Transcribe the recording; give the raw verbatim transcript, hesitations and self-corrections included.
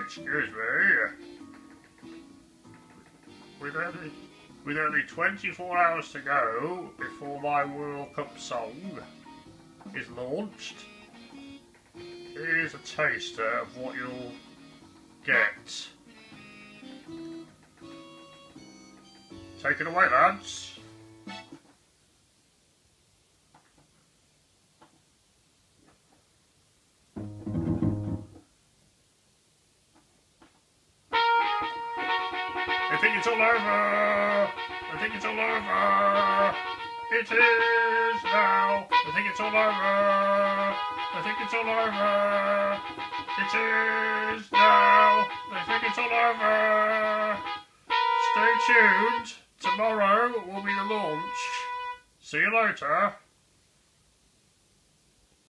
Excuse me. With only, with only twenty-four hours to go before my World Cup song is launched, here's a taster of what you'll get. Take it away, lads. I think it's all over. I think it's all over. It is now. I think it's all over. I think it's all over. It is now. I think it's all over. Stay tuned. Tomorrow will be the launch. See you later.